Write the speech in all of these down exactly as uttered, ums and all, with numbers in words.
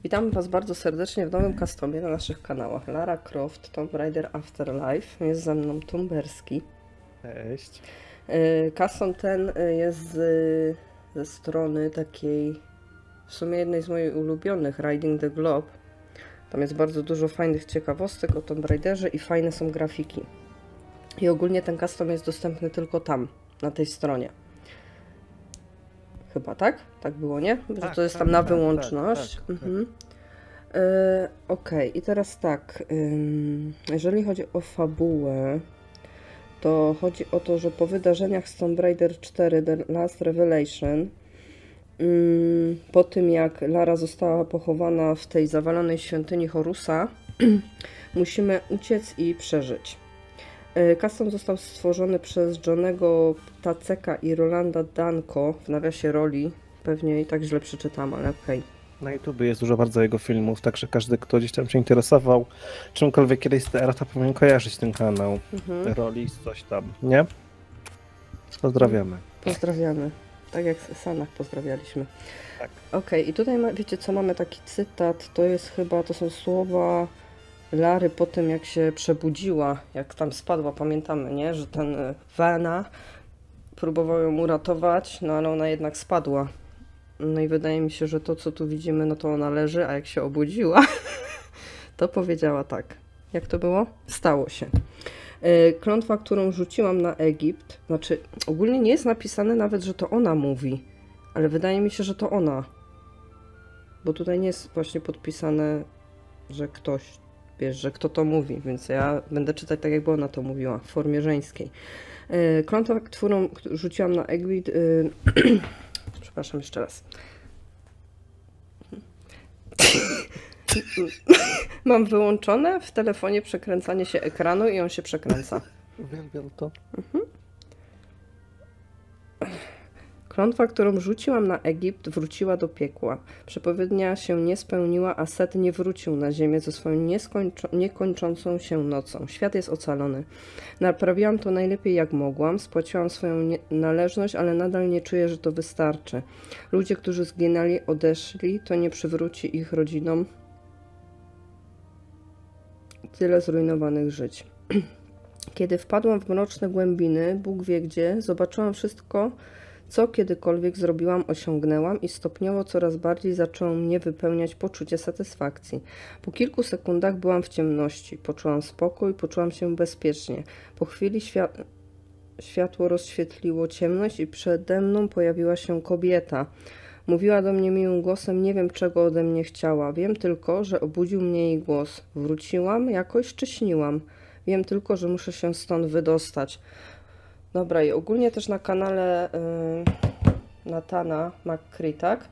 Witamy Was bardzo serdecznie w nowym customie na naszych kanałach Lara Croft, Tomb Raider Afterlife. Jest ze mną Tumberski. Cześć. Custom ten jest z, ze strony takiej, w sumie jednej z moich ulubionych, Riding the Globe. Tam jest bardzo dużo fajnych ciekawostek o Tomb Raiderze i fajne są grafiki. I ogólnie ten custom jest dostępny tylko tam, na tej stronie. Chyba tak? Tak było, nie? Że tak, to jest tak, tam na tak, wyłączność. tak, tak, mhm. Yy, ok, i teraz tak. Yy, jeżeli chodzi o fabułę, to chodzi o to, że po wydarzeniach z Tomb Raider cztery The Last Revelation, yy, po tym jak Lara została pochowana w tej zawalonej świątyni Horusa, musimy uciec i przeżyć. Custom został stworzony przez Johnego Ptaceka i Rolanda Danko, w nawiasie roli. Pewnie i tak źle przeczytam, ale okej. Okay. Na YouTube jest dużo bardzo jego filmów, także każdy, kto gdzieś tam się interesował czymkolwiek kiedyś z T R, to powinien kojarzyć ten kanał. Mhm. Roli, coś tam, nie? Pozdrawiamy. Pozdrawiamy. Tak jak z Sanach pozdrawialiśmy. Tak. Okej, okay, i tutaj ma, wiecie co, mamy taki cytat, to jest chyba, to są słowa Lary po tym, jak się przebudziła, jak tam spadła, pamiętamy, nie? Że ten Vana próbował ją uratować, no ale ona jednak spadła. No i wydaje mi się, że to, co tu widzimy, no to ona leży, a jak się obudziła, to powiedziała tak. Jak to było? Stało się. Klątwa, którą rzuciłam na Egipt, znaczy ogólnie nie jest napisane nawet, że to ona mówi, ale wydaje mi się, że to ona. Bo tutaj nie jest właśnie podpisane, że ktoś, wiesz, że kto to mówi, więc ja będę czytać tak, jakby ona to mówiła, w formie żeńskiej. Klątwa, którą rzuciłam na Egipt, przepraszam jeszcze raz. Mam wyłączone w telefonie przekręcanie się ekranu i on się przekręca. Wiem, wiem to. Mhm. Klątwa, którą rzuciłam na Egipt, wróciła do piekła. Przepowiednia się nie spełniła, a Set nie wrócił na ziemię ze swoją niekończącą się nocą. Świat jest ocalony. Naprawiłam to najlepiej jak mogłam, spłaciłam swoją należność, ale nadal nie czuję, że to wystarczy. Ludzie, którzy zginęli, odeszli, to nie przywróci ich rodzinom tyle zrujnowanych żyć. Kiedy wpadłam w mroczne głębiny, Bóg wie gdzie, zobaczyłam wszystko, co kiedykolwiek zrobiłam, osiągnęłam i stopniowo coraz bardziej zaczęło mnie wypełniać poczucie satysfakcji. Po kilku sekundach byłam w ciemności, poczułam spokój, poczułam się bezpiecznie. Po chwili świat... światło rozświetliło ciemność i przede mną pojawiła się kobieta. Mówiła do mnie miłym głosem, nie wiem czego ode mnie chciała, wiem tylko, że obudził mnie jej głos. Wróciłam jakoś czy śniłam? Wiem tylko, że muszę się stąd wydostać. Dobra, i ogólnie też na kanale yy, Nathana McCree, tak?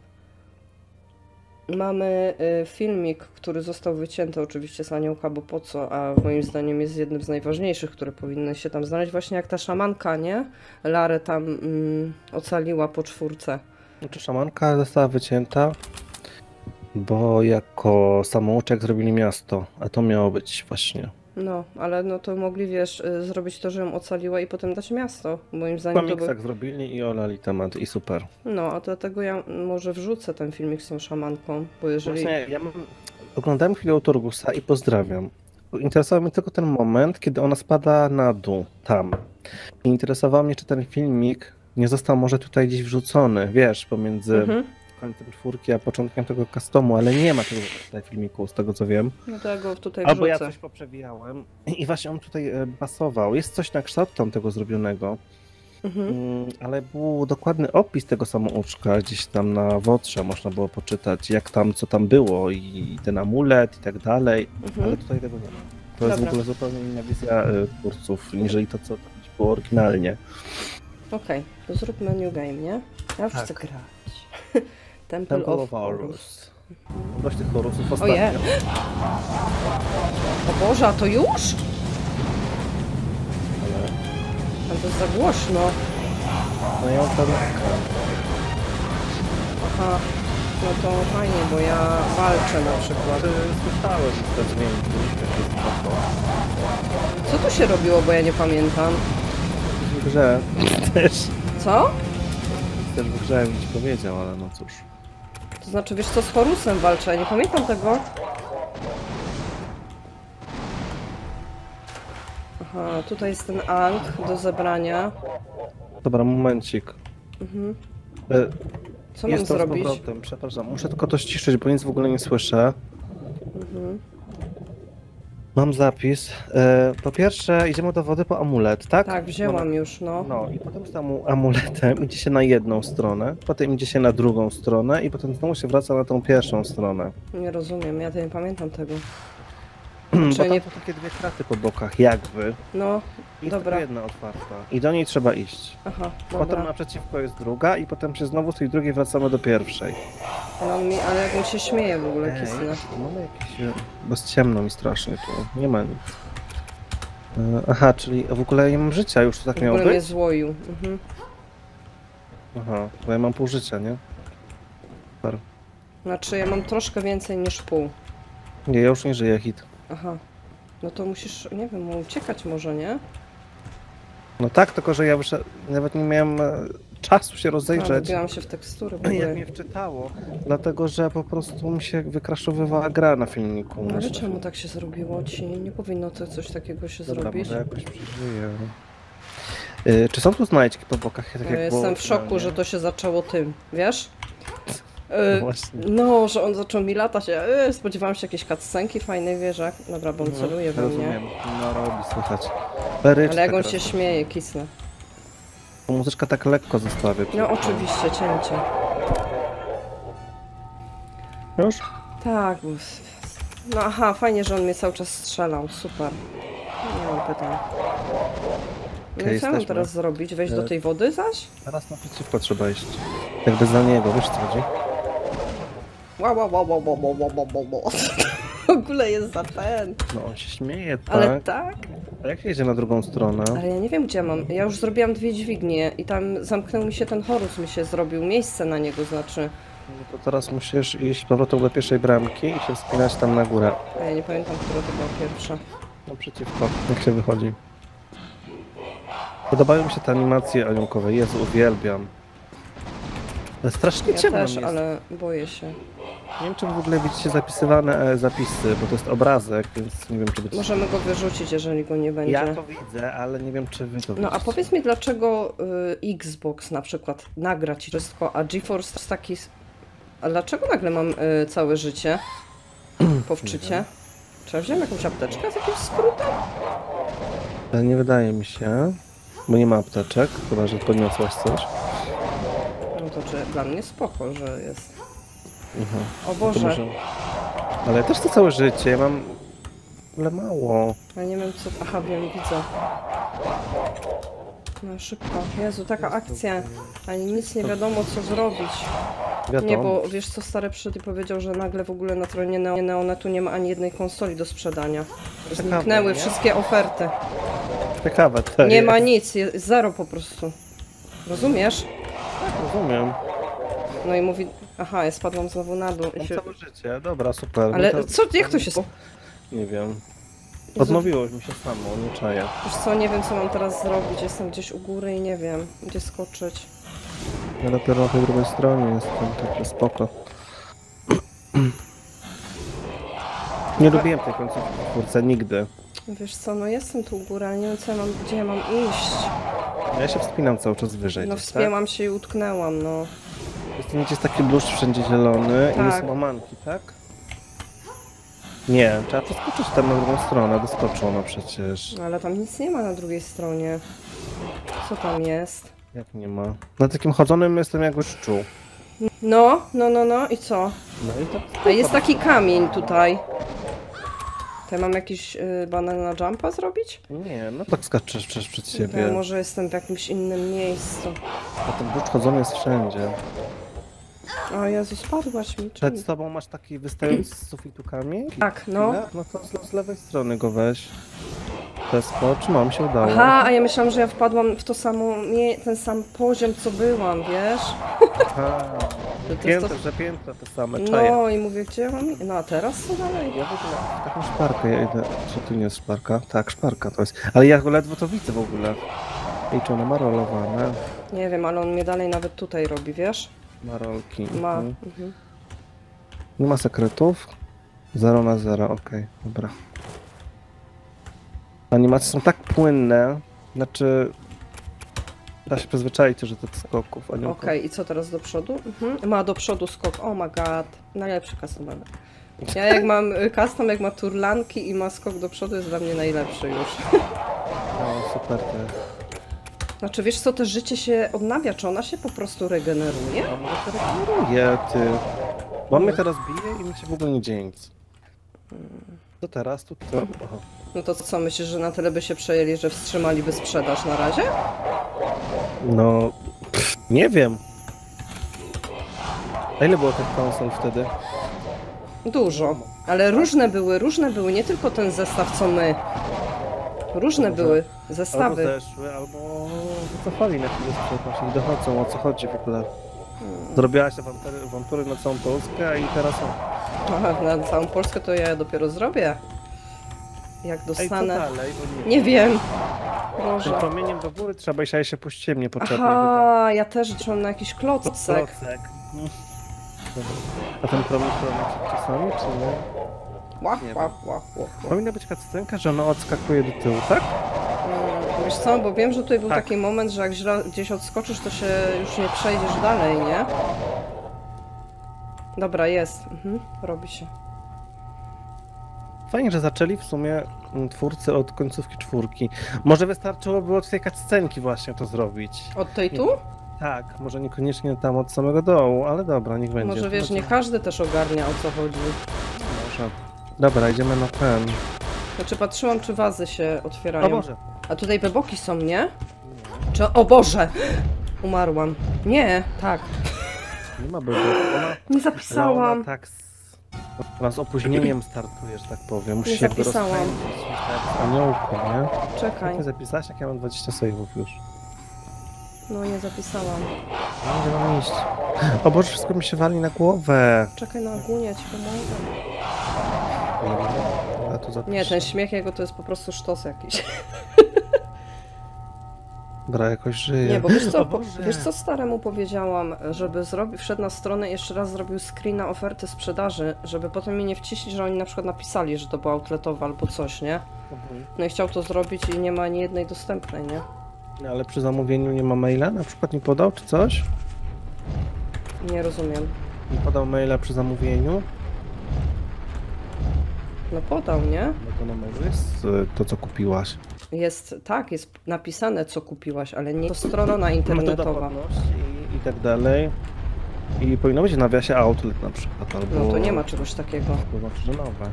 Mamy y, filmik, który został wycięty oczywiście z Aniołka, bo po co, a moim zdaniem jest jednym z najważniejszych, które powinny się tam znaleźć. Właśnie jak ta szamanka, nie? Larę tam mm, ocaliła po czwórce. Znaczy szamanka została wycięta, bo jako samouczek zrobili miasto, a to miało być właśnie. No, ale no to mogli, wiesz, zrobić to, że ją ocaliła i potem dać miasto. Moim zdaniem Filmik to by... tak zrobili i olali temat i super. No, a dlatego ja może wrzucę ten filmik z tą szamanką, bo jeżeli... Właśnie ja mam... oglądałem chwilę Torgusa i pozdrawiam. Interesował mnie tylko ten moment, kiedy ona spada na dół, tam. I interesowało mnie, czy ten filmik nie został może tutaj gdzieś wrzucony, wiesz, pomiędzy mhm. końcem czwórki a początkiem tego customu, ale nie ma tego tutaj filmiku, z tego co wiem. No to ja go tutaj Albo wrzucę. ja coś poprzewijałem i właśnie on tutaj pasował. Jest coś na kształt tam tego zrobionego, mhm. ale był dokładny opis tego samouczka gdzieś tam na Wotrze, można było poczytać, jak tam, co tam było i ten amulet i tak dalej, mhm. ale tutaj tego nie ma. To Dobra. jest w ogóle zupełnie inna wizja twórców, niżeli to, co było oryginalnie. Okej, okay, to zróbmy new game, nie? Ja już tak. chcę grać. Temple, Temple of, of Horus. Dość tych Horusów ostatnio. Ojej. O Boże, a to już? Ale... Ale to jest za głośno. No ja tam... Aha, no to fajnie, bo ja walczę na przykład. Słyszałem te dźwięki. Co tu się robiło, bo ja nie pamiętam? W grze też. Co? Też w grze bym ci powiedział, ale no cóż. To To znaczy, wiesz co, z Horusem walczę, ja nie pamiętam tego. Aha, tutaj jest ten Ang do zebrania. Dobra, momencik. Mhm. E, Co mam Jestem z zrobić? powrotem, przepraszam. Muszę tylko to ściszyć, bo nic w ogóle nie słyszę. Mhm. Mam zapis. E, po pierwsze, idziemy do wody po amulet, tak? Tak, wzięłam już, no. No i potem z tym amuletem idzie się na jedną stronę, potem idzie się na drugą stronę i potem znowu się wraca na tą pierwszą stronę. Nie rozumiem, ja nie pamiętam tego. Bo Czy tam nie... są takie dwie kraty po bokach, jakby. No, I jest dobra. tylko jedna otwarta. I do niej trzeba iść. Aha, Potem dobra. naprzeciwko jest druga i potem się znowu z tej drugiej wracamy do pierwszej. Ale, on mi, ale jak on się śmieje w ogóle, Ej, Kisna. tu mamy jakieś... e, Bo jest ciemno mi strasznie tu. Nie ma nic. E, Aha, czyli w ogóle nie mam życia, już to tak W miało ogóle mnie być? złoił. Mhm. Aha, bo ja mam pół życia, nie? Super. Znaczy, ja mam troszkę więcej niż pół. Nie, ja już nie żyję, hit. Aha. No to musisz, nie wiem, uciekać może, nie? No tak, tylko że ja wyszedłem, nawet nie miałem e, czasu się A, rozejrzeć, wbiłam się w tekstury w jak ogóle. mnie wczytało, dlatego że po prostu mi się wykraszowywała gra na filmiku. Ale Myślę, czemu tak się zrobiło ci? Nie powinno to coś takiego się Dobra, zrobić. może jakoś przeżyję. Y, czy są tu znajdźki po bokach? Tak Ja jak jestem było w szoku, finalnie? że to się zaczęło tym, wiesz? No Y, właśnie. No, że on zaczął mi latać. Ja, y, spodziewałam się jakiejś cutscenki fajnej, wiesz, jak... Dobra, bo on celuje we mnie. Rozumiem, no robi słychać. Beryczka Ale jak on teraz. się śmieje, kisnę. Bo muzyczka tak lekko zostawia. No oczywiście, cięcie. Już? Tak, bo... No aha, fajnie, że on mnie cały czas strzelał, super. Nie mam pytań. No Okej, i co mam jesteśmy. teraz zrobić? Wejść do E, tej wody zaś? Teraz naprzeciwko trzeba iść. Jakby za niego, wiesz co chodzi? Wow, wow, wow, wow, wow, wow, wow, wow, wow. W ogóle jest za ten. No on się śmieje, tak? Ale tak? A jak się jedzie na drugą stronę? Ale ja nie wiem gdzie mam. Ja już zrobiłam dwie dźwignie i tam zamknął mi się ten Horus, mi się zrobił. Miejsce na niego znaczy. No to teraz musisz iść z powrotem do pierwszej bramki i się wspinać tam na górę. A ja nie pamiętam, która to była pierwsza. Naprzeciwko, jak się wychodzi. Podobają mi się te animacje aniołkowe, Jezu, uwielbiam. Ale strasznie Ja ciemno też, jest. ale boję się. Nie wiem, czy w ogóle widzicie zapisywane e, zapisy, bo to jest obrazek, więc nie wiem, czy być... Możemy go wyrzucić, jeżeli go nie będzie. Ja to widzę, ale nie wiem, czy wy to No a widzicie. powiedz mi, dlaczego y, Xbox na przykład nagra ci wszystko, a GeForce jest taki... s- A dlaczego nagle mam y, całe życie po wczycie? Czy ja wziąłem jakąś apteczkę z jakimś skrótem? Ale nie wydaje mi się, bo nie ma apteczek, chyba, że podniosłaś coś. No to czy dla mnie spoko, że jest. Mhm. O To Boże, może... Ale ja też to całe życie, ja mam... Ale mało. ja nie wiem co... Aha, wiem, widzę. No szybko. Jezu, taka akcja. Ani nic nie wiadomo co zrobić. Wiadomo. Nie, bo wiesz co, stary przyszedł i powiedział, że nagle w ogóle na stronie Neo- Neonetu nie ma ani jednej konsoli do sprzedania. Zniknęły nie? wszystkie oferty. Ciekawe to Nie jest. ma nic, jest zero po prostu. Rozumiesz? Tak, rozumiem. No i mówi, aha, ja spadłam znowu na dół. I Mam się... całe życie, dobra, super. Ale No to- co, jak to się stało? Nie wiem. Odnowiło mi się samo, nie czaję. Wiesz co, nie wiem co mam teraz zrobić, jestem gdzieś u góry i nie wiem, gdzie skoczyć. Ja dopiero na tej drugiej stronie jestem, także spoko. Nie lubiłem tej końcówki w czwórce nigdy. Wiesz co, no jestem tu u góry, ale nie wiem co ja mam, gdzie ja mam iść. Ja się wspinam cały czas wyżej. No gdzieś, wspięłam się i utknęłam, no. Tak? Jest, gdzie jest taki bluszcz wszędzie zielony i Tak. jest łamanki, tak? Nie, trzeba przeskoczyć tam na drugą stronę, doskoczono przecież. Ale tam nic nie ma na drugiej stronie. Co tam jest? Jak nie ma? Na takim chodzonym jestem jak szczuł. No, no, no, no i co? No i to... A jest taki kamień tutaj. To ja mam jakiś y, banana jumpa zrobić? Nie, no tak skaczesz przecież przed To siebie. ja może jestem w jakimś innym miejscu. A ten bluszcz chodzony jest wszędzie. O Jezu, spadłaś mi. Przed Czemu? tobą masz taki wystający z sufitu kamień? Tak, no. No to z, z lewej strony go weź. Przeskocz, no mi się udało. Aha, a ja myślałam, że ja wpadłam w to samo, mie- ten sam poziom, co byłam, wiesz? Aha, To to jest piętra, to... że piętra te same, czaje. No i mówię, gdzie ja mam... No a teraz co dalej? Ja w ogóle taką szparkę, ja idę. Co tu nie jest szparka? Tak, szparka to jest. Ale ja ledwo to widzę w ogóle. I czy ona ma rolowane? Nie wiem, ale on mnie dalej nawet tutaj robi, wiesz? Ma rolki. Ma. Mhm. Mhm. Nie ma sekretów. zero na zero, okej, okay, dobra. Animacje są tak płynne, znaczy... Da się przyzwyczaić że to skoków. Okej, okay, i co teraz do przodu? Mhm. Ma do przodu skok, oh my god. Najlepszy custom ever. Ja jak mam custom, jak ma turlanki i ma skok do przodu, jest dla mnie najlepszy już. No, super to jest. Znaczy, wiesz co, to życie się odnawia, czy ona się po prostu regeneruje? A może się regeneruje, ty. Bo on mnie teraz bije i mi się w ogóle nie dzieje nic. Co teraz? Tu to... Aha. No to co, myślisz, że na tyle by się przejęli, że wstrzymaliby sprzedaż na razie? No... Pff, nie wiem. A ile było tych konsol wtedy? Dużo, ale różne były, różne były, nie tylko ten zestaw co my. Różne Może były zestawy. Albo zeszły, albo wycofali na chwilę sprzedaż. Nie dochodzą, o co chodzi w ogóle. Zrobiłaś awantury, awantury na całą Polskę i teraz on. Aha, na całą Polskę to ja dopiero zrobię. Jak dostanę... Ej, co dalej? Bo nie, nie wiem. Tym Boże. promieniem do góry trzeba iść, a się puściłem niepotrzebnie. Aha, ja też liczyłam na jakiś klocek. Klocek. A ten promień promień czasami, czy nie? Łap, Nie łap, łap, łap. Powinna być cutscenka, że ona odskakuje do tyłu, tak? Hmm, wiesz co, bo wiem, że tutaj był Tak. taki moment, że jak źle gdzieś odskoczysz, to się już nie przejdziesz dalej, nie? Dobra, jest. Mhm, robi się. Fajnie, że zaczęli w sumie mm, twórcy od końcówki czwórki. Może wystarczyłoby od tej cutscenki właśnie to zrobić. Od tej tu? Tak, może niekoniecznie tam od samego dołu, ale dobra, niech będzie. Może wiesz, nie każdy też ogarnia, o co chodzi. Może. Dobra, idziemy na ten. Znaczy patrzyłam, czy wazy się otwierają. O Boże! A tutaj beboki są, nie? Czy... O Boże! Umarłam. Nie, tak. Nie ma bytu. Ona... Nie zapisałam. Ona tak z... Ona z opóźnieniem startuje, że tak powiem. Musi Nie się zapisałam. rozpędzić, tak z aniołku, nie? Czekaj. Nie zapisałaś, jak ja mam dwadzieścia save'ów już. No nie zapisałam. No, gdzie mam iść? O Boże, wszystko mi się wali na głowę. Czekaj na ogólnie, ja ci pomogę. Ja tu zapiszę. Nie, ten śmiech jego to jest po prostu sztos jakiś. Dobra, jakoś żyje. Nie, bo wiesz co, O po, Boże. wiesz co staremu powiedziałam, żeby zrobił, wszedł na stronę i jeszcze raz zrobił screena oferty sprzedaży, żeby potem mi nie wciśnić, że oni na przykład napisali, że to była outletowa albo coś, nie? Mhm. No i chciał to zrobić i nie ma ani jednej dostępnej, nie? No, ale przy zamówieniu nie ma maila? Na przykład nie podał, czy coś? Nie rozumiem. Nie podał maila przy zamówieniu? No podał, nie? No to na mailu jest y, to, co kupiłaś. Jest, tak, jest napisane, co kupiłaś, ale nie to strona No to internetowa. dochodność i, i tak dalej. I powinno być w nawiasie outlet na przykład, albo... No to nie ma czegoś takiego. To znaczy, że nowe.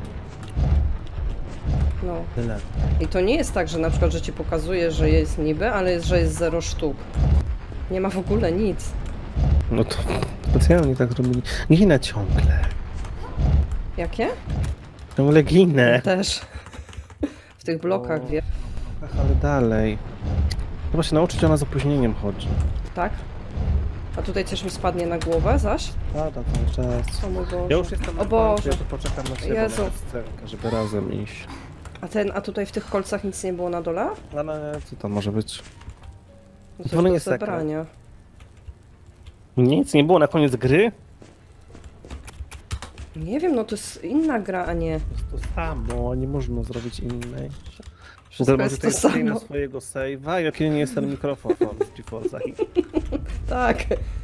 No. Tyle. I to nie jest tak, że na przykład, że ci pokazuje, że jest niby, ale jest, że jest zero sztuk. Nie ma w ogóle nic. No to specjalnie tak zrobili. Ginę ciągle. Jakie? Ciągle ginę. Też. W tych blokach, O. wie. Ach, ale dalej. Trzeba się nauczyć, ona z opóźnieniem chodzi. Tak? A tutaj coś mi spadnie na głowę zaś? Pada ten czas. O mój Boże. Ja już jestem O na Boże. końcu, ja to poczekam na siebie, Jezu. na scenkę, żeby razem iść. A ten, a tutaj w tych kolcach nic nie było na dole? Ale co to może być? No To coś nie do jest sekret. zebrania. Nic nie było na koniec gry? Nie wiem, no to jest inna gra, a nie. To jest to samo, nie można zrobić innej. Wszystko Zrobię jest to tutaj screena samo. swojego save'a i jaki nie jest ten mikrofon z GeForce'a. I Tak.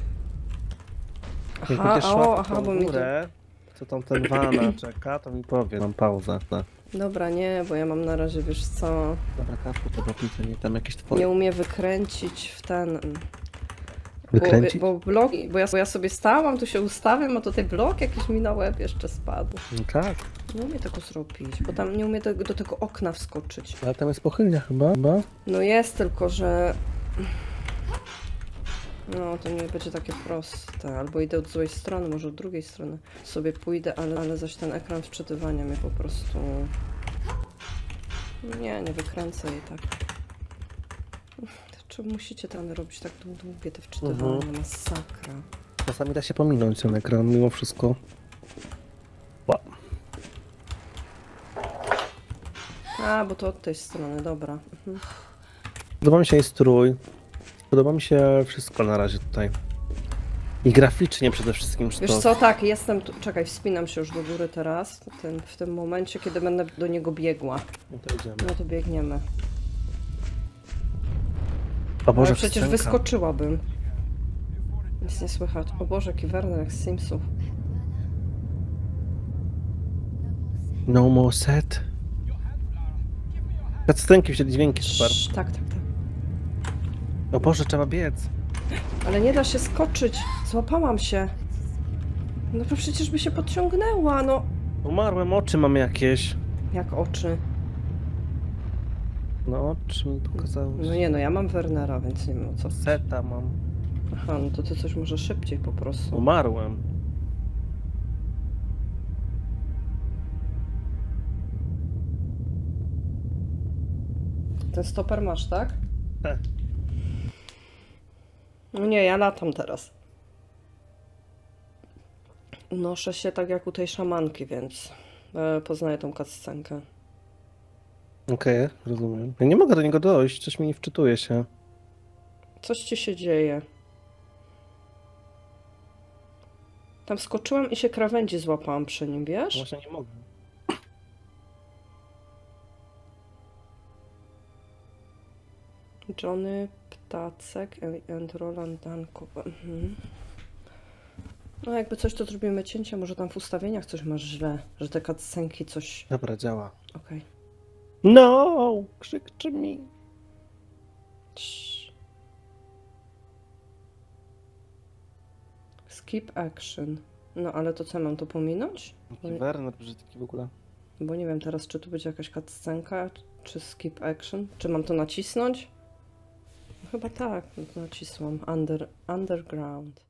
jak Aha, będziesz szła o, w aha, tą bo mi to... górę, co tam ten wana czeka, to mi powie. Mam pauzę. Tak. Dobra, nie, bo ja mam na razie, wiesz co, Dobra, Kaszku, to napiszę, nie tam jakieś twoje. nie umiem wykręcić w ten... Wykręcić? Bo, bo blok, bo ja, bo ja sobie stałam, tu się ustawiam, a tutaj blok jakiś mi na łeb jeszcze spadł. No tak, Nie umiem tego zrobić, bo tam nie umiem do, do tego okna wskoczyć. ale tam jest pochylnia chyba. chyba? No jest, tylko że... No, to nie będzie takie proste. Albo idę od złej strony, może od drugiej strony sobie pójdę, ale, ale zaś ten ekran wczytywania mnie po prostu... Nie, nie wykręcę jej tak. Czy musicie tam robić tak długie te wczytywania? Mhm. Masakra. Czasami da się pominąć ten ekran, mimo wszystko. Wow. A, bo to od tej strony, dobra. Mhm. Podoba mi się jej strój. Podoba mi się wszystko na razie tutaj. I graficznie przede wszystkim sztos. Wiesz co, tak, jestem tu. Czekaj, wspinam się już do góry teraz. Ten, w tym momencie, kiedy będę do niego biegła. No to idziemy. No to biegniemy. O Boże, Ale przecież piosenka. wyskoczyłabym. Nic nie słychać. O Boże, jaki Werner jak z Simsów. No more set. Cutscenki wzięli dźwięki, super. Cii, tak, tak, tak. O Boże, trzeba biec. Ale nie da się skoczyć. Złapałam się. No to przecież by się podciągnęła, no. Umarłem, oczy mam jakieś. Jak oczy. No oczy mi pokazały. No nie no, ja mam Wernera, więc nie wiem o co. Seta mam. Aha, no to ty coś może szybciej po prostu. Umarłem. Ten stoper masz, tak? Tak. No nie, ja latam teraz. Unoszę się tak jak u tej szamanki, więc e, poznaję tą cutscenkę. Okej, okay, rozumiem. Ja nie mogę do niego dojść, coś mi nie wczytuje się. Coś ci się dzieje. Tam skoczyłam i się krawędzi złapałam przy nim, wiesz? Właśnie nie mogę. Johnny Ptacek and Roland Danko. Mhm. No jakby coś, to zrobimy cięcie, może tam w ustawieniach coś masz źle, że te cutscenki coś... Dobra, działa. Okej. No! Krzykczy mi. Cii. Skip action. No ale to co, mam to pominąć? Bo, Jaki Werner brzydki w ogóle. bo nie wiem teraz, czy tu będzie jakaś cutscenka, czy skip action. Czy mam to nacisnąć? No, chyba tak, no to nacisłam. Under, underground.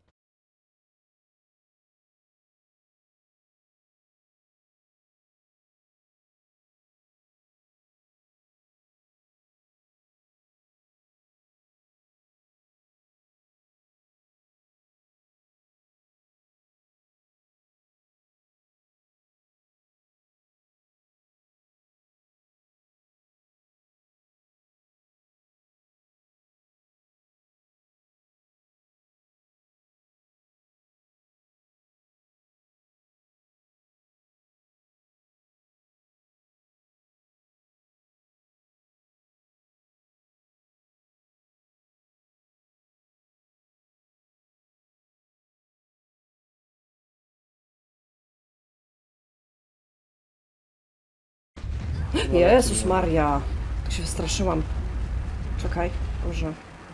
Jezus Maria! Tak się wystraszyłam. Czekaj, Boże.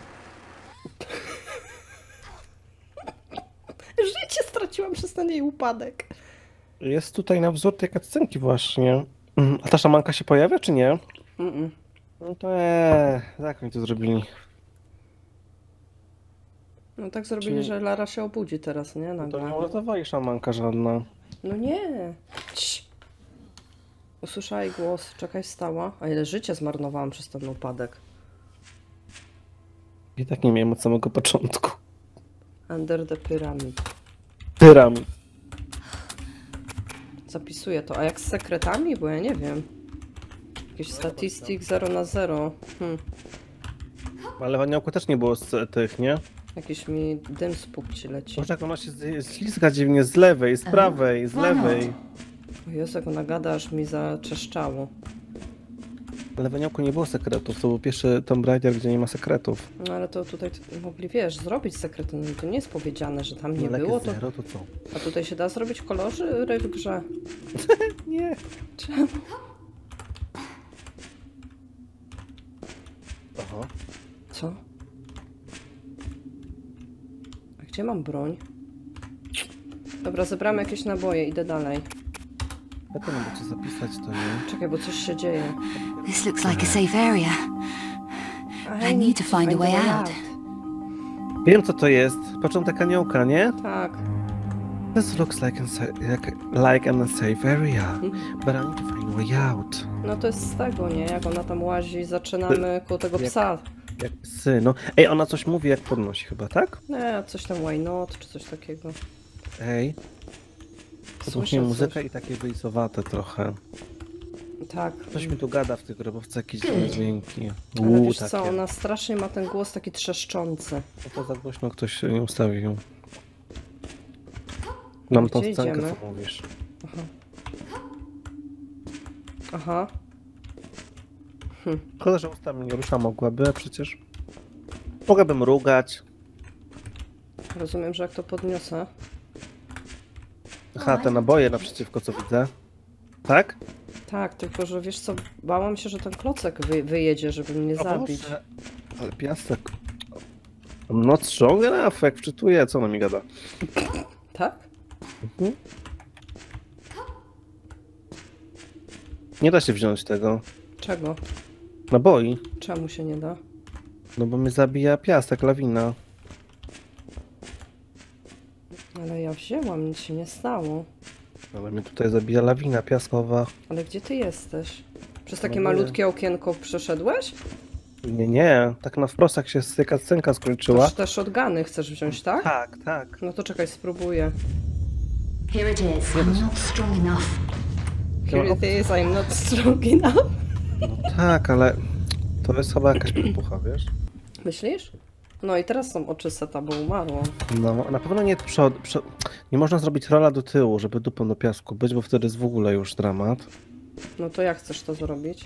Życie straciłam przez ten jej upadek. Jest tutaj na wzór tej cutscenki właśnie. A ta szamanka się pojawia, czy nie? Mm -mm. No to eee, tak mi to zrobili. No tak zrobili, Czyli- że Lara się obudzi teraz, nie? No to Nagle. nie uratowali szamanka żadna. No nie. Cii. Usłyszała jej głos. Czekaj, wstała. A ile życia zmarnowałam przez ten upadek. I tak nie miałem od samego początku. Under the pyramid. Pyramid. Zapisuję to. A jak z sekretami? Bo ja nie wiem. Jakiś statistik zero na zero. Hm. Ale w aniołku też nie było z tych, nie? Jakiś mi dym z pupci leci. Boże, jak ona się z- ślizga dziwnie z lewej, z prawej, z lewej. O Jezu, jak ona gada, aż mi zaczeszczało. Ale w aniołku nie było sekretów, to był pierwszy Tomb Raider, gdzie nie ma sekretów. No ale to tutaj t- mogli, wiesz, zrobić sekrety. No, to nie jest powiedziane, że tam nie Ale jak było. jest To... zero, to co? A tutaj się da zrobić kolory w grze. Nie. Czemu? Aha. Co? A gdzie mam broń? Dobra, zebrałem jakieś naboje, idę dalej. Ja to nie mogę co zapisać, to nie. Czekaj, bo coś się dzieje. This looks like a safe area. I need to find a way out. Wiem, co to jest. Początek aniołka, nie? Tak. This looks like, a, sa- like, like an safe area, but I need to find a way out. No to jest z tego, nie? Jak ona tam łazi, zaczynamy koło tego Jak- psa. Jak psy, no. Ej, ona coś mówi, jak podnosi chyba, tak? Nie, coś tam why not, czy coś takiego. Ej. Słyszę Podnosi muzykę coś. i takie wyjsowate trochę. Tak. Coś mi tu gada w tych grobowcach, jakieś dziwne dźwięki. Ale Uuu, wiesz takie. co, ona strasznie ma ten głos taki trzeszczący. No to za głośno ktoś się nie ustawił. Mam tą Gdzie scenkę, idziemy? co mówisz. Aha. Aha. Szkoda, że ustami nie rusza, mogłaby, a przecież mogłabym mrugać. Rozumiem, że jak to podniosę. Aha, te naboje naprzeciwko, co widzę. Tak? Tak, tylko że wiesz co, bałam się, że ten klocek wy, wyjedzie, żeby mnie O zabić. Boże, ale piasek. I'm not strong enough, jak wczytuję, co ona mi gada? Tak? Mhm. Nie da się wziąć tego. Czego? Naboi. Czemu się nie da? No bo mnie zabija piasek, lawina. Ale ja wzięłam, nic się nie stało. Ale mnie tutaj zabija lawina piaskowa. Ale gdzie ty jesteś? Przez takie No nie. malutkie okienko przeszedłeś? Nie, nie. Tak na wprost jak się styka scenka skończyła. Toż te shotguny chcesz wziąć, tak? Tak, tak. No to czekaj, spróbuję. Here it is. I'm not strong enough. Here it is, I'm not strong enough. No tak, ale to jest chyba jakaś podpucha, wiesz? Myślisz? No i teraz są oczy seta, bo umarło. No, na pewno nie przod, przod... Nie można zrobić rola do tyłu, żeby dupą do piasku być, bo wtedy jest w ogóle już dramat. No to jak chcesz to zrobić?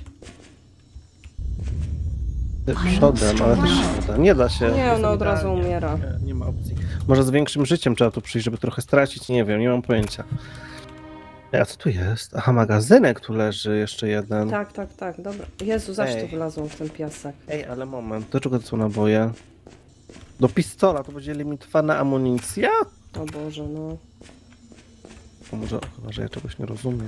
Ty przodem, ale też przodem. Nie da się. Nie, Jestem ona od razu idealnie. umiera. Nie, nie ma opcji. Może z większym życiem trzeba tu przyjść, żeby trochę stracić, nie wiem, nie mam pojęcia. Ej, a co tu jest? Aha, magazynek tu leży, jeszcze jeden. Tak, tak, tak, dobra. Jezu, zaś tu Ej. wlazłam w ten piasek. Ej, ale moment, do czego to są naboje? Do pistola, to będzie limitowana amunicja? O Boże, no. To może, chyba, że ja czegoś nie rozumiem.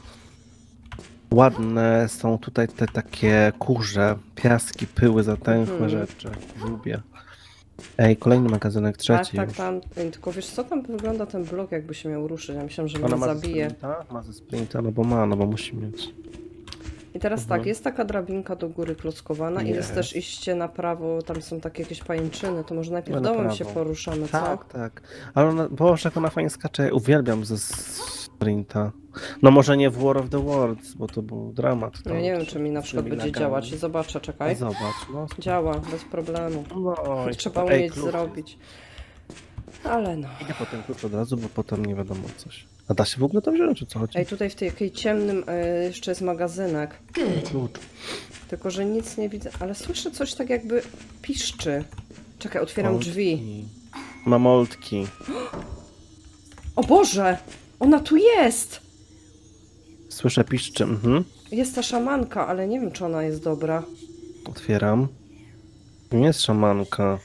Ładne są tutaj te takie kurze, piaski, pyły, zatęchłe Mhm. rzeczy. Lubię. Ej, kolejny magazynek, Tak, trzeci tak, już. tam. Ej, tylko wiesz co, tam wygląda ten blok, jakby się miał ruszyć. Ja myślałam, że Ona mnie ma ze zabije. sprinta? Ma ze sprinta, no bo ma, no bo musi mieć. I teraz Mhm. tak, jest taka drabinka do góry klockowana i jest Jest. też iście na prawo, tam są takie jakieś pajęczyny, to może najpierw No, na dołem prawo. się poruszamy, co? Tak, tak. Ale ona, Boże, jak ona fajnie skacze, ja uwielbiam ze sprinta. No może nie w War of the Worlds, bo to był dramat. Ja tam, nie wiem, z czy mi na przykład tymi będzie nagami. działać. Zobaczę, czekaj. Zobacz, no. Działa, bez problemu. no i Trzeba ej, umieć klucz zrobić. Ale no. Idę po ten klucz od razu, bo potem nie wiadomo coś. A da się w ogóle to wziąć, o co chodzi? Ej, tutaj w tej takiej ciemnym y, jeszcze jest magazynek. Good. Klucz. Tylko, że nic nie widzę, ale słyszę coś tak jakby piszczy. Czekaj, otwieram drzwi. Moltki. Ma moltki. O Boże! Ona tu jest! Słyszę piszczy, mhm. Jest ta szamanka, ale nie wiem, czy ona jest dobra. Otwieram. Nie jest szamanka.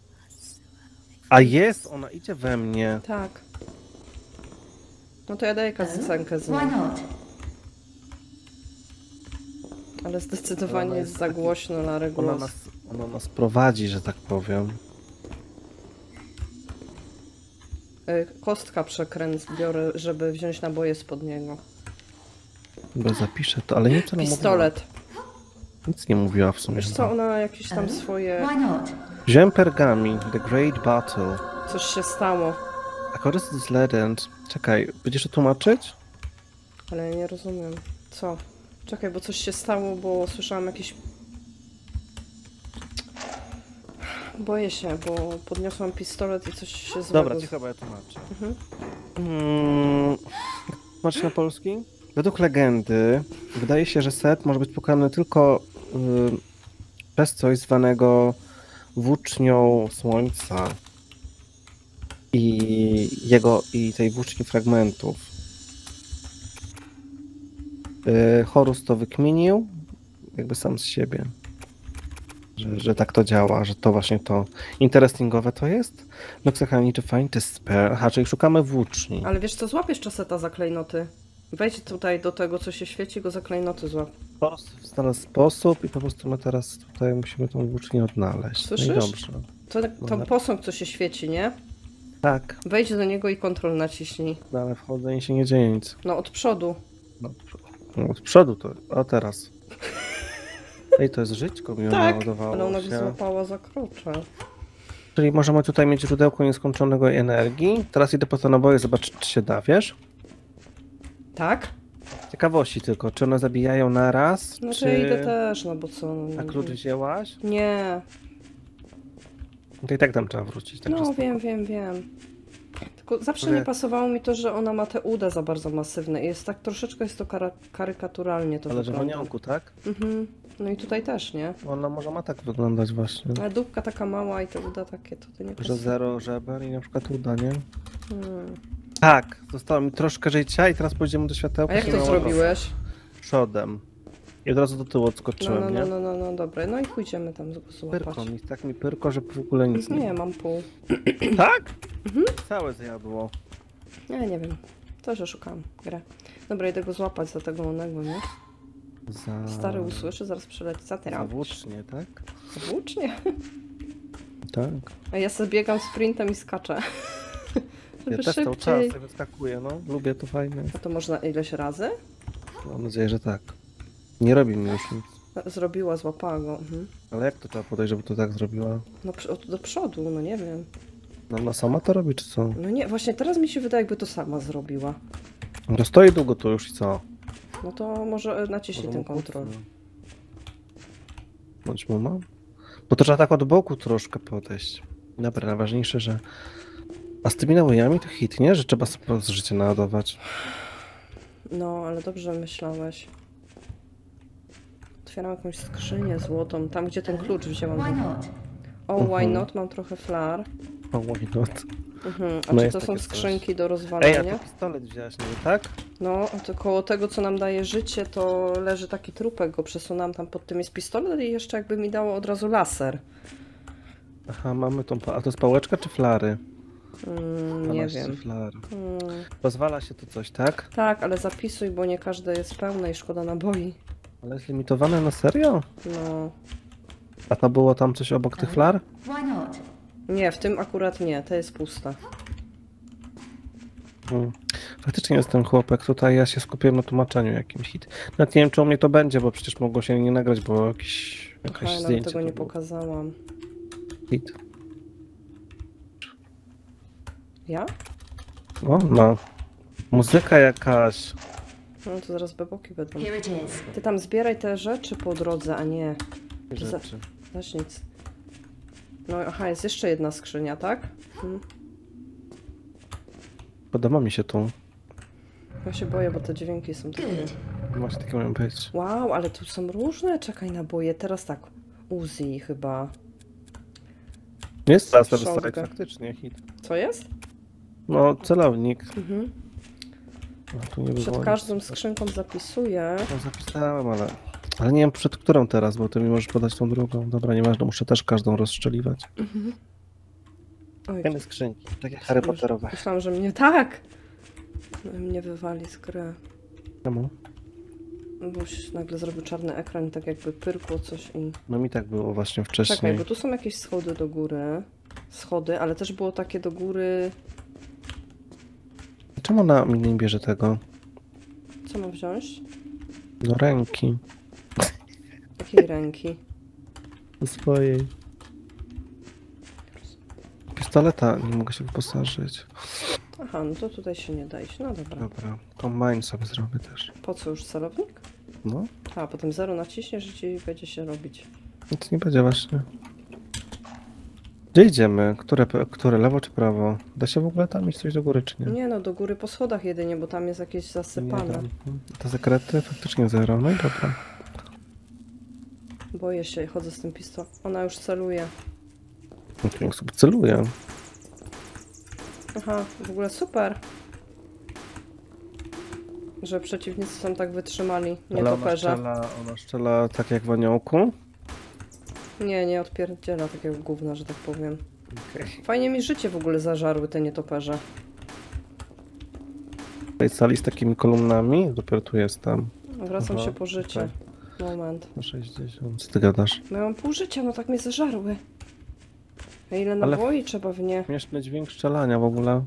A jest, ona idzie we mnie. Tak. No to ja daję kazenkę z Why nią. not? Ale zdecydowanie Ona jest jest za taki- głośno na Ona reglos. nas, ona nas prowadzi, że tak powiem. Y, Kostka przekręt biorę, żeby wziąć naboje spod niego. Bo zapiszę to, ale nie co ona Pistolet. mówiła. Nic nie mówiła w sumie. Wiesz co, ona jakieś tam swoje... Why not? Wziąłem pergamin, The Great Battle. Coś się stało. According to this legend... Czekaj, będziesz to tłumaczyć? Ale ja nie rozumiem. Co? Czekaj, bo coś się stało, bo słyszałam jakieś... Boję się, bo podniosłam pistolet i coś się złego... Dobra, ciekawe, ja tłumaczę. Mhm. Mm, tłumaczyć na polski? Według legendy wydaje się, że Set może być pokonany tylko y, przez coś zwanego włócznią słońca i jego i tej włóczni fragmentów. Y, Horus to wykminił jakby sam z siebie, że, że tak to działa, że to właśnie to interestingowe to jest. Looks like I need to find this spare. Aha, czyli szukamy włóczni. Ale wiesz co, złapiesz czaseta za klejnoty. Wejdź tutaj do tego, co się świeci, go za klejnoty złap. Znalazł sposób i po prostu my teraz tutaj musimy tą włócznię odnaleźć. Słyszysz? No i dobrze. To, to Dobra. posąg, co się świeci, nie? Tak, Wejdź do niego i kontrol naciśnij. no ale wchodzę i się nie dzieje nic. No od przodu. No, no, od przodu to. O teraz. Ej, to jest żyćko mi Tak, naładowało ale ona się. go złapała za krocze. Czyli możemy tutaj mieć źródełko nieskończonego energii. Teraz idę po te naboje, zobaczyć czy się da, wiesz? Tak? Ciekawości tylko, czy one zabijają na raz, No to czy... ja idę też, no bo co? No, A klucz wzięłaś? Nie. To i tak tam trzeba wrócić. Także No spoko. wiem, wiem, wiem. Tylko zawsze Mówię- nie pasowało mi to, że ona ma te uda za bardzo masywne i jest tak troszeczkę jest to kara- karykaturalnie to Ale że w wygląda. aniołku, tak? Mhm. No i tutaj też, nie? Ona może ma tak wyglądać właśnie. Ale dupka taka mała i te uda takie, to, to nie Że pasuje. zero żeber i na przykład uda, nie? Hmm. Tak, zostało mi troszkę życia i teraz pójdziemy do światełka. A jak się to naładować. zrobiłeś? Przodem. I od razu do tyłu No, odskoczyłem, no, nie? no, no, no, no, dobra. No i pójdziemy tam złapać. Pyrko mi, tak mi pyrko, że w ogóle nic Nie, nie. mam pół. Tak? Całe zjadło. Nie, nie wiem. To, że szukam grę. Dobra, idę go złapać za tego onego, nie? Za... Stary usłyszy, zaraz przyleci. Co ty robisz? Zawłócznie, tak? Włócznie. Tak. A ja sobie biegam sprintem i skaczę. Żeby Ja też cały czas szybciej. tak wyskakuję, no. Lubię to, fajne. A to można ileś razy? Mam nadzieję, że tak. Nie robi mi już nic. Zrobiła, złapała go. Mhm. Ale jak to trzeba podejść, żeby to tak zrobiła? No przy- od- do przodu, no nie wiem. No ona sama to robi, czy co? No nie, właśnie teraz mi się wydaje, jakby to sama zrobiła. No stoi długo tu już i co? No to może e, naciśnij Może ten mu kontrol. kucnę. Bądź mu mam? Bo to trzeba tak od boku troszkę podejść. Dobra, najważniejsze, że... A z tymi nabojami to hit, nie? Że trzeba sobie z życia naładować. No, ale dobrze myślałeś. Otwieram jakąś skrzynię złotą, tam gdzie ten klucz wzięłam. Why not? O, why Mhm. not? Mam trochę flar. O, why not? Mhm. A No czy jest to są takie coś. skrzynki do Ej, a rozwalania? to pistolet wzięłaś, nie tak? No, a to koło tego, co nam daje życie, to leży taki trupek, go przesunęłam, tam pod tym jest pistolet i jeszcze jakby mi dało od razu laser. Aha, mamy tą... pa- A to jest pałeczka czy flary? Mm, nie dwanaście wiem. Flar. Mm, Rozwala się to coś, tak? tak, ale zapisuj, bo nie każde jest pełne i szkoda naboi. Ale jest limitowane na serio? No, A to było tam coś obok tych flar? Why not? nie, w tym akurat nie, to jest pusta. Hmm. Faktycznie jest ten chłopak tutaj, ja się skupiłem na tłumaczeniu jakimś hit. Nawet nie wiem, czy u mnie to będzie, bo przecież mogło się nie nagrać, bo jakiś, Aha, jakaś ja nawet zdjęcie tego to nie było. pokazałam. Hit. Ja? O, no. Muzyka jakaś. No to zaraz beboki będą. Here it is. Ty tam zbieraj te rzeczy po drodze, a nie. Za- Rzeczy. Znasz nic. No aha, jest jeszcze jedna skrzynia, tak? Hmm. Podoba mi się tu. Ja się boję, bo te dźwięki są takie... Good. Właśnie takie mają być. Wow, ale tu są różne, czekaj, naboje. Teraz tak, Uzi chyba. Jest teraz ten Shotgun. strike, faktycznie hit. Co jest? No, celownik. Mhm. No, tu nie Przed było każdą nic. skrzynką zapisuję. No, zapisałem, ale... Ale nie wiem przed którą teraz, bo ty mi możesz podać tą drugą. Dobra, nieważne, muszę też każdą rozstrzeliwać. Oj, Wiemy skrzynki, tak jak Harry Potterowe. myślałam, że mnie tak. Mnie wywali z gry. Czemu? Bo się nagle zrobił czarny ekran i tak jakby pyrkło coś i... No mi tak było właśnie wcześniej. Czekaj, bo tu są jakieś schody do góry. Schody, ale też było takie do góry... Czemu ona mi nie bierze tego? Co mam wziąć? Do ręki. Jakiej ręki? Do swojej. Pistoleta nie mogę się wyposażyć. Aha, no to tutaj się nie da iść. No dobra. Dobra, combine sobie zrobię też. Po co już celownik? No, A, potem zero naciśniesz i ci będzie się robić. nic nie będzie właśnie. Gdzie idziemy? Które, które, lewo czy prawo? Da się w ogóle tam iść coś do góry, czy nie? Nie no, do góry po schodach jedynie, bo tam jest jakieś Nie zasypane. dam. Te sekrety faktycznie zero, no i dobra. Boję się, chodzę z tym pistoletem. Ona już celuje. Jak sobie celuję. Aha, w ogóle super. Że przeciwnicy są tak wytrzymali. Nie Ale ona toperze. szczela, ona szczela tak jak w aniołku. Nie, nie odpierdziela takiego gówna, że tak powiem. Okay. Fajnie mi życie w ogóle zażarły te nietoperze. W tej sali z takimi kolumnami, dopiero tu jestem. Wracam Aha, się po życie. okej. Moment. Na sześćdziesiąt. Co ty gadasz? No ja mam pół życia, no tak mnie zażarły. A ile Ale- naboi trzeba w nie? Śmieszny dźwięk strzelania w ogóle.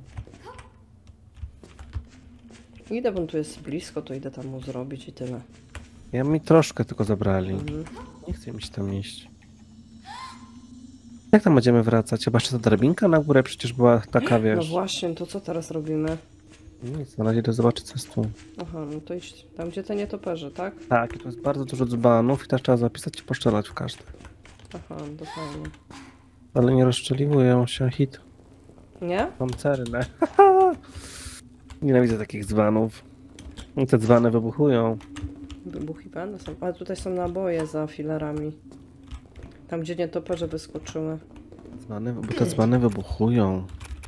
Idę, bo on tu jest blisko, to idę tam mu zrobić i tyle. Ja mi troszkę tylko zabrali. Mhm. Nie chcę mi się tam iść. Jak tam będziemy wracać? Chyba jeszcze ta drabinka na górę przecież była taka, No wiesz. właśnie, to co teraz robimy? Nic, na razie idę zobaczyć co jest tu. Aha, no to iść tam, gdzie te nietoperze, tak? Tak, i tu jest bardzo dużo dzbanów i też trzeba zapisać i poszczelać w każdy. Aha, to fajnie. Ale nie rozstrzeliwują się hit. Nie? Koncernę. Nienawidzę takich dzbanów. Te dzbany wybuchują. Wybuchy będą są. Ale tutaj są naboje za filarami. Tam gdzie nietoperze wyskoczyły. Dzbany, bo te dzbany wybuchują.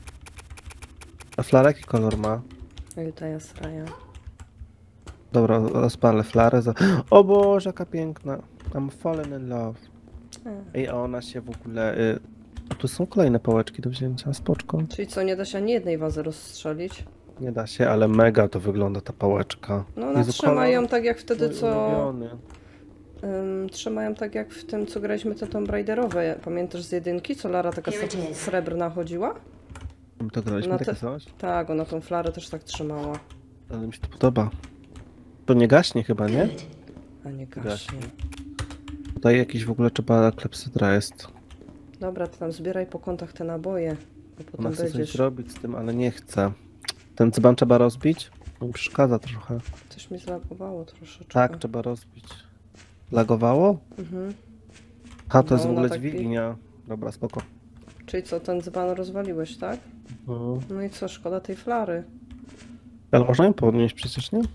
A flara jaki kolor ma? A tutaj jest raja. Dobra, rozpalę flarę. Za... O Boże, jaka piękna. I'm falling in love. Ej, a ona się w ogóle... Y... Tu są kolejne pałeczki do wzięcia, spoczko. Czyli co, nie da się ani jednej wazy rozstrzelić? Nie da się, ale mega to wygląda ta pałeczka. No ona Jezu, trzyma kolor ją tak jak wtedy mój co... ulubiony. Um, trzyma ją tak jak w tym co graliśmy te Tomb Raiderowe. Pamiętasz z jedynki, co Lara taka s- srebrna chodziła? My to graliśmy No takie te- coś? Tak, ona tą flarę też tak trzymała. Ale mi się to podoba. To nie gaśnie chyba, nie? A nie gaśnie. Gaśnie. Tutaj jakiś w ogóle trzeba klepsydra jest. Dobra, ty tam zbieraj po kątach te naboje. Bo Ona potem chce coś będziesz... zrobić z tym, ale nie chce. Ten dzban trzeba rozbić? On mi przeszkadza trochę. Coś mi zlagowało troszeczkę. Tak, trzeba rozbić. Lagowało? Mhm. Ha, to No, jest w ona ogóle tak dźwignia. Dobra, spoko. Czyli co, ten dzban rozwaliłeś, tak? Mhm. No i co, szkoda tej flary. Ale można ją podnieść przecież, nie?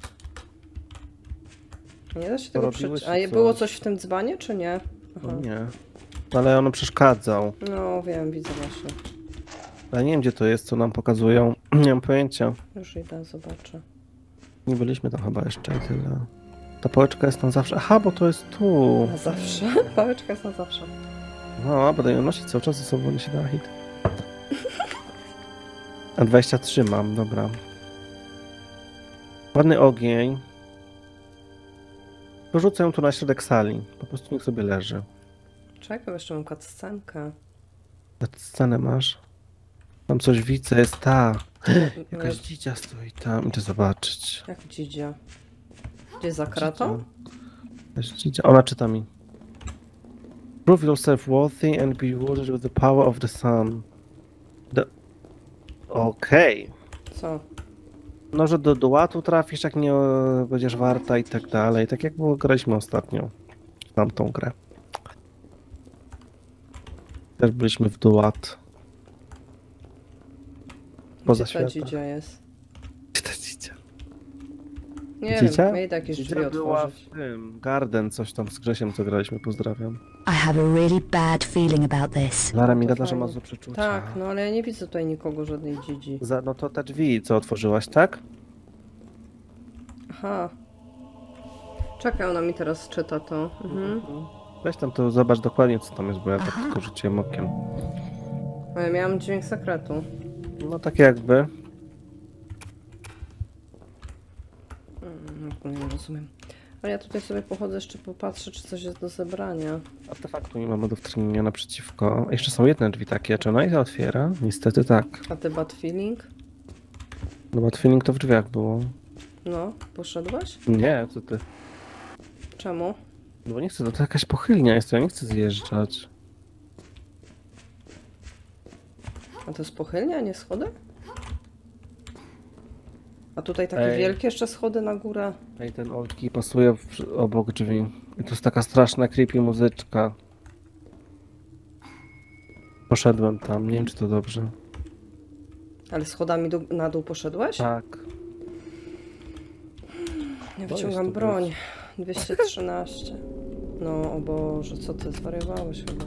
Nie da się tego Porobiłeś przecież. A coś. było coś w tym dzbanie, czy nie? Aha. No nie. Ale ono przeszkadzał. No wiem, widzę właśnie. Ale nie wiem gdzie to jest, co nam pokazują. Nie mam pojęcia. Już idę, zobaczę. Nie byliśmy tam chyba jeszcze i tyle. Ta pałeczka jest tam zawsze. Aha, bo to jest tu. Na zawsze. Pałeczka jest na zawsze. No, będę ją nosić cały czas ze sobą, nie się da hit. A dwadzieścia trzy mam, dobra. Ładny ogień. Porzucę ją tu na środek sali. Po prostu niech sobie leży. Czekaj, jeszcze mam cutscenkę. Na scenę masz. Tam coś widzę, jest ta. Jakaś Jak, dzidzia stoi tam. Idę zobaczyć. jak dzidzia? Gdzie za kratą? Jakaś dzidzia. Ona czyta mi. Prove yourself worthy and be rewarded with the power of the sun. The... Okej. Co? No, że do duatu trafisz, jak nie e, będziesz warta i tak dalej. Tak jak było, graliśmy ostatnio. W tamtą grę. Też byliśmy w duat. Poza Gdzie ta światem. dzidzia jest? Gdzie ta dzidzia? Nie Dzidzia? wiem, idę jakieś drzwi Dzidzia była otworzyć. w tym, Garden, coś tam z Grzesiem, co graliśmy, pozdrawiam. I have a really bad feeling about this. Lara mi to gada, że ma fajnie. złe przeczucia. Tak, no ale ja nie widzę tutaj nikogo, żadnej dzidzi. Za, no to te drzwi, co otworzyłaś, tak? Aha. Czekaj, ona mi teraz czyta to. Mhm. Weź tam to zobacz dokładnie, co tam jest, bo ja tak tylko rzuciłem okiem. A ja miałam dźwięk sekretu. No tak jakby. Mm, no, nie rozumiem. Ale ja tutaj sobie pochodzę, jeszcze popatrzę, czy coś jest do zebrania. Artefaktu nie mamy do wtrącenia naprzeciwko. Jeszcze są jedne drzwi takie, czy ona je otwiera? Niestety tak. A ty bad feeling? No bo feeling to w drzwiach było. No, poszedłeś? Nie, co ty? Czemu? No bo nie chcę, to jakaś pochylnia jest, ja nie chcę zjeżdżać. A to jest pochylnia, nie schody? A tutaj takie Ej. wielkie jeszcze schody na górę. Ej, ten old key pasuje w, obok drzwi. I to jest taka straszna creepy muzyczka. Poszedłem tam, nie wiem czy to dobrze. Ale schodami dół, na dół poszedłeś? Tak. Ja To wyciągam jest to broń. dwieście trzynaście. No, o Boże, co ty zwariowałeś chyba.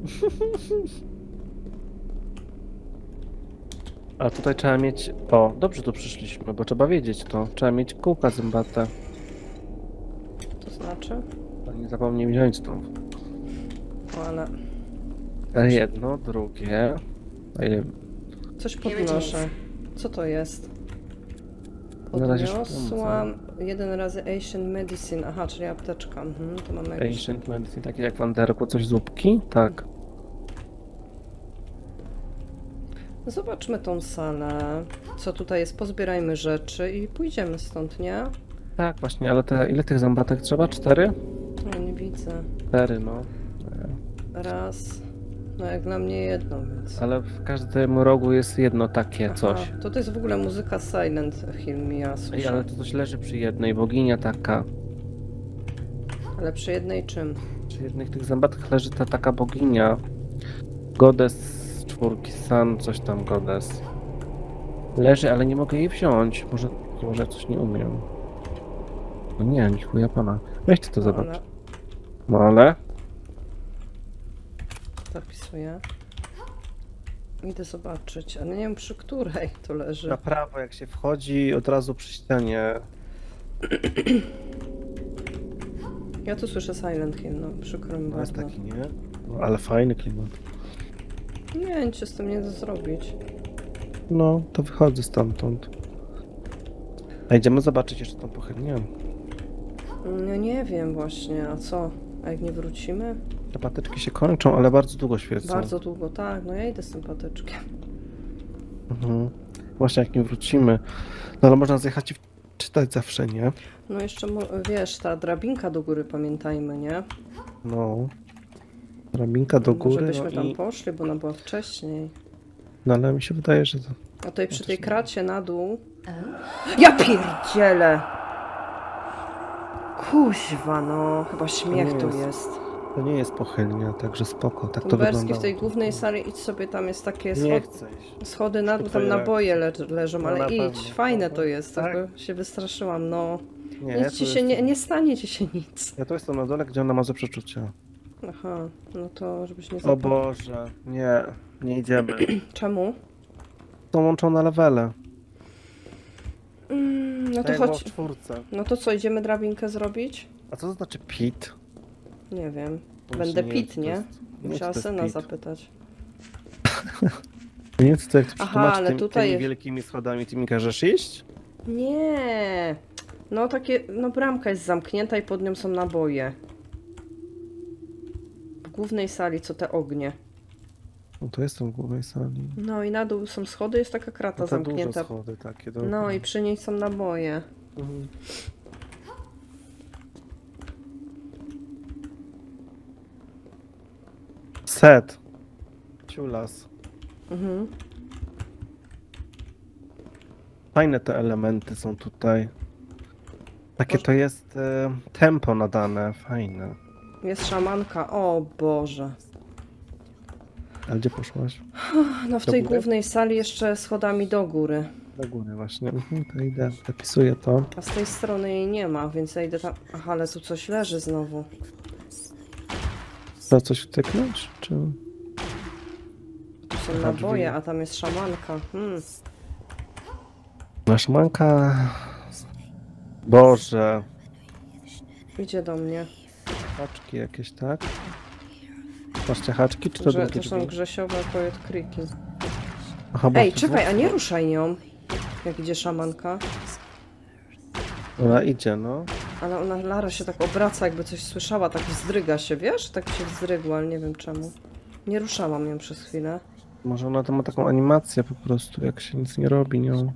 A tutaj trzeba mieć... O, dobrze tu przyszliśmy, bo trzeba wiedzieć to. Trzeba mieć kółka zębate. To znaczy? A nie zapomnij wziąć to. O, ale Ale jedno, drugie... A ile... coś podnoszę. Co to jest? Na razie Podniosłam jeden razy Asian Medicine. Aha, czyli apteczka. Mhm, to mamy jakieś... Ancient Medicine, takie jak w Anderku, coś z łupki? Tak. Zobaczmy tą salę. Co tutaj jest? Pozbierajmy rzeczy i pójdziemy stąd, nie? Tak, właśnie, ale te, ile tych zębatek trzeba? Cztery? Ja nie widzę. Cztery, no. Raz. No jak dla mnie jedno, więc... Ale w każdym rogu jest jedno takie coś. Aha, to to jest w ogóle muzyka Silent Hill mi ja Ej, słyszę. ale to coś leży przy jednej, boginia taka. Ale przy jednej czym? Przy jednych tych zębatkach leży ta taka boginia. Goddess czwórki, San, coś tam, Goddess. Leży, ale nie mogę jej wziąć. Może, może coś nie umiem. No nie, ni chuja pana. Weź ty to No, zobacz. ale No ale... zapisuję. Idę zobaczyć, ale nie wiem przy której to leży. Na prawo, jak się wchodzi, od razu przy ścianie. Ja tu słyszę Silent Hill, no przykro mi No jest bardzo. taki, nie? No, ale fajny klimat. Nie, nic się z tym nie da zrobić. No, to wychodzę stamtąd. A idziemy zobaczyć jeszcze tą pochylnię. No nie wiem właśnie, a co? A jak nie wrócimy? Te patyczki się kończą, ale bardzo długo świecą. Bardzo długo, tak, no ja idę z tym patyczkiem. Mhm. Właśnie jak nie wrócimy. No ale można zjechać i czytać zawsze, nie? No jeszcze, mo- wiesz, ta drabinka do góry, pamiętajmy, nie? No. Drabinka do góry, Może byśmy no tam i... poszli, bo ona była wcześniej. No ale mi się wydaje, że to... A tutaj przy też tej nie. kracie na dół... Ja pierdzielę! Kuźwa, no, chyba śmiech nie tu jest. jest. To nie jest pochylnia, także spoko, tak to Tumberski wygląda. w tej głównej sali, idź sobie, tam jest takie Nie schod... chcę iść. schody na dół, tam Twoje naboje le leżą, No ale na idź, pewno. fajne to Mhm. jest, Tak? tak? się wystraszyłam, no. Nie, Nic ja ci tu się nie, jestem- nie stanie ci się nic. Ja tu jestem na dole, gdzie ona ma złe przeczucia. Aha, no to żebyś nie O zapomniał. Boże, nie, nie idziemy. Czemu? Są łączone levele. Mm, no to Tak jak było chodź. w czwórce. No to co, idziemy drabinkę zrobić? A co to znaczy pit? Nie wiem. Właśnie Będę nie pit, wiem, nie? co to jest- nie wiem, Musiała co to jest syna pit. zapytać. Nie wiem, co to jak to Aha, przetłumaczy, ale tymi, tutaj tymi jest- wielkimi schodami ty mi każesz iść? Nie. No takie, no bramka jest zamknięta i pod nią są naboje. W głównej sali, co te ognie. No to jestem w głównej sali. No i na dół są schody, jest taka krata No to duże zamknięta. schody takie. Dobra. No i przy niej są naboje. Mhm. Set. Ciulas. Mhm. Fajne te elementy są tutaj. Takie Może- to jest e, tempo nadane, fajne. Jest szamanka, o Boże. A gdzie poszłaś? No w Do tej góry? głównej sali jeszcze schodami do góry. Do góry właśnie. Mhm, to idę, zapisuję to. A z tej strony jej nie ma, więc ja idę tam... Aha, ale tu coś leży znowu. Chcę coś wtyknąć? Czy... Tu są Aha, naboje, drzwi. a tam jest szamanka. Hmm. Masz manka? Boże. Idzie do mnie. Haczki jakieś, tak? Masz haczki, czy to Grze, drugie to są drzwi? grzesiowe poet kriki. Aha, bo Ej, to czekaj, a dwóch- nie ruszaj nią. Jak idzie szamanka. Ona idzie, no. Ale ona, Lara się tak obraca, jakby coś słyszała, tak wzdryga się, wiesz? Tak się wzdrygła, ale nie wiem czemu. Nie ruszałam ją przez chwilę. Może ona to ma taką animację po prostu, jak się nic nie robi nią.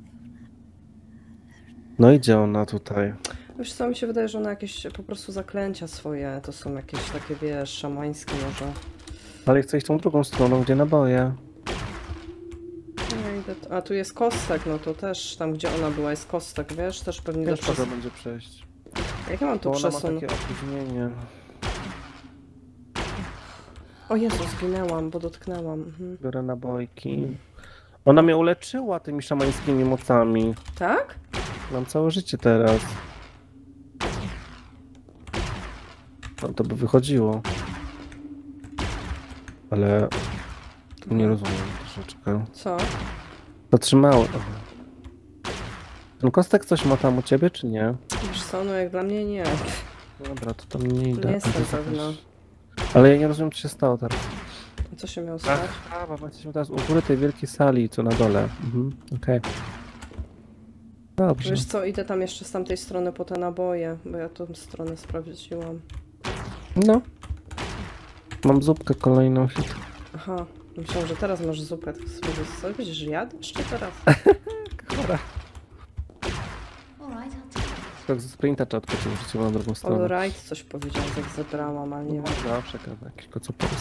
No idzie ona tutaj. Wiesz co, mi się wydaje, że ona jakieś po prostu zaklęcia swoje, to są jakieś takie, wiesz, szamańskie może. Ale chcę iść tą drugą stroną, gdzie naboje. Ja idę t- A tu jest kostek, no to też tam, gdzie ona była, jest kostek, wiesz? Też pewnie Wiesz, też po przez... co będzie przejść. Jak ja mam tu Bo ona ma przesun? takie opóźnienie. O Jezu, zginęłam, bo dotknęłam. Mhm. Biorę nabojki. Ona mnie uleczyła tymi szamańskimi mocami. Tak? Mam całe życie teraz. No to by wychodziło. Ale... To nie rozumiem troszeczkę. Co? Zatrzymały. Aha. Ten kostek coś ma tam u ciebie, czy nie? Wiesz co, no jak dla mnie nie. Dobra, to tam nie idę. Nie jestem A to jest pewna. jakaś- Ale ja nie rozumiem, co się stało teraz. Co się miało stać? Aha, bo jesteśmy teraz u góry tej wielkiej sali, co na dole. Mhm, okej. Dobrze. Wiesz co, idę tam jeszcze z tamtej strony po te naboje, bo ja tą stronę sprawdziłam. No. Mam zupkę kolejną. Się... Aha, myślałam, że teraz masz zupę. Tak sobie co, będziesz jadł jeszcze teraz? Chora. All right, I'll take it. Tak ze sprinta trzeba odkryć, wróciła na drugą stronę. All right, coś powiedział, jak zebrałam, ale nie wiem. Zawsze gada jakiś kocoporyski.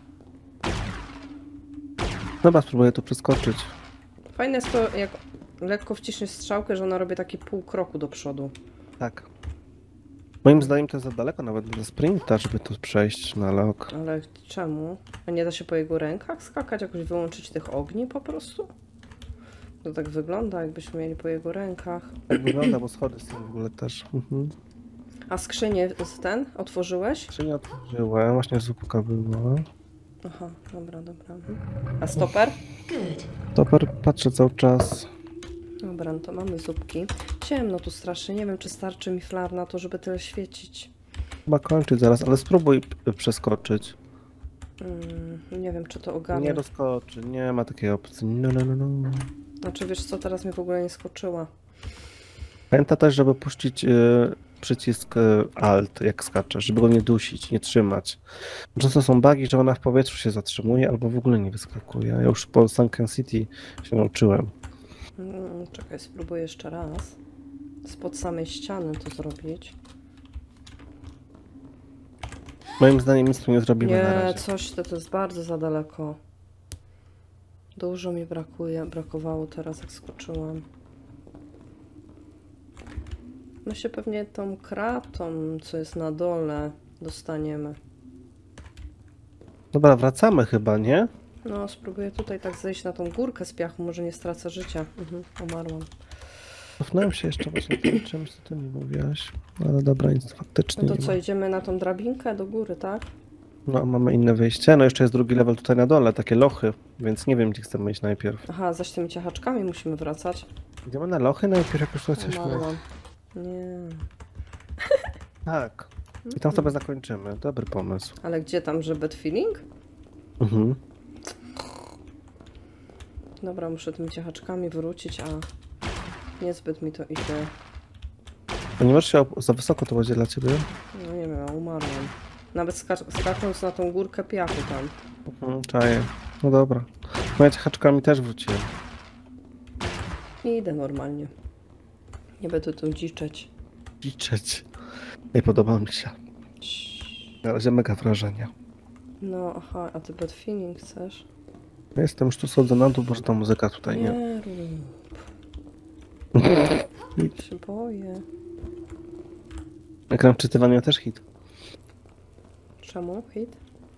Dobra, spróbuję tu przeskoczyć. Fajne jest to, jak lekko wciśniesz strzałkę, że ona robi taki pół kroku do przodu. Tak. Moim zdaniem to jest za daleko nawet dla sprinta, żeby tu przejść na lok. Ale czemu? A nie da się po jego rękach skakać? Jakoś wyłączyć tych ogni po prostu? To tak wygląda, jakbyśmy mieli po jego rękach. Tak wygląda, bo schody są w ogóle też. Mhm. A skrzynię z ten otworzyłeś? Czy nie otworzyłem? Właśnie zupka była. Aha, dobra, dobra. A stoper? Stoper patrzę cały czas. Dobra, no to mamy zupki. Ciemno tu strasznie, nie wiem czy starczy mi flar na to, żeby tyle świecić. Chyba kończyć zaraz, ale spróbuj p- przeskoczyć. Mm, nie wiem czy to ogarnę. Nie doskoczy, nie ma takiej opcji. No, no, no, no. Znaczy wiesz co, teraz mi w ogóle nie skoczyła. Pamiętaj też, żeby puścić y, przycisk y, Alt, jak skaczesz, żeby go nie dusić, nie trzymać. Często są bugi, że ona w powietrzu się zatrzymuje albo w ogóle nie wyskakuje. Ja już po Sunken City się nauczyłem. Mm, czekaj, spróbuję jeszcze raz. Spod samej ściany to zrobić. Moim zdaniem nic tu nie zrobimy na Nie, razie. coś to, to jest bardzo za daleko. Dużo mi brakuje, brakowało teraz jak skoczyłam. My się pewnie tą kratą, co jest na dole, dostaniemy. Dobra, wracamy chyba, nie? No, spróbuję tutaj tak zejść na tą górkę z piachu, może nie stracę życia. Mhm, umarłam. Cofnąłem się jeszcze właśnie tym czymś, co ty mi mówiłaś. Ale dobra, nic faktycznie No to nie co, ma. idziemy na tą drabinkę do góry, tak? No, mamy inne wyjście. No, jeszcze jest drugi level tutaj na dole, takie lochy, więc nie wiem, gdzie chcemy iść najpierw. Aha, zaś tymi ciachaczkami musimy wracać. Idziemy na lochy najpierw, jak już tu jesteśmy. Umarłam. Nie. Tak. I tam sobie zakończymy. Dobry pomysł. Ale gdzie tam, że bad feeling? Mhm. Dobra, muszę tymi ciachaczkami wrócić, a niezbyt mi to idzie. A nie możesz się op- za wysoko to będzie dla ciebie? No nie wiem, ja umarłam. Nawet skacz- skacząc na tą górkę piachu tam. Mhm, czaję. No dobra. Moja haczkami też wróciłem. I idę normalnie. Nie będę tu dziczeć. Liczyć. Nie podoba mi się. Na razie mega wrażenia. No, aha, a ty bad feeling chcesz? Ja jestem już tu schodzę na dół, bo że ta muzyka tutaj nie. Nie rób. Się boję. Ekran czytywania też hit. Czemu? Hit?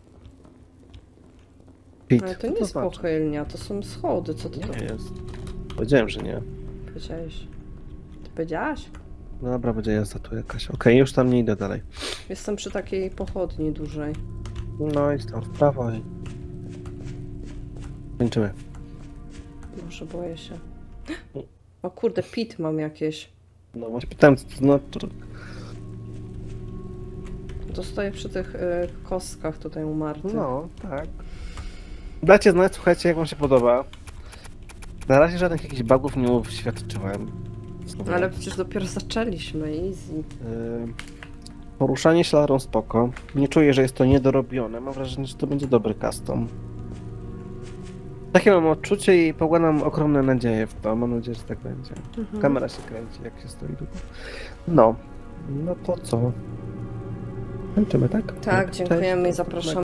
Hit. Ale to Co nie jest znaczy? pochylnia, to są schody. Co ty to Nie jest. Powiedziałem, że nie. powiedziałeś? Ty powiedziałaś? No dobra, będzie jazda tu jakaś. Okej, już tam nie idę dalej. Jestem przy takiej pochodni dużej. No idź tam w prawo i... Kończymy. Może boję się. O kurde, pit mam jakieś. No właśnie pytałem, co to znaczy. To stoję przy tych y, kostkach tutaj umartych. No, tak. Dajcie znać, słuchajcie, jak wam się podoba. Na razie żadnych jakichś bugów nie uświadczyłem. No, ale przecież dopiero zaczęliśmy, easy. Yy, poruszanie ślarą spoko. Nie czuję, że jest to niedorobione. Mam wrażenie, że to będzie dobry custom. Takie mam odczucie i pokładam ogromne nadzieje w to. Mam nadzieję, że tak będzie. Mhm. Kamera się kręci, jak się stoi długo. No, no to co? Kończymy, tak? Tak, Cześć. dziękujemy i zapraszamy.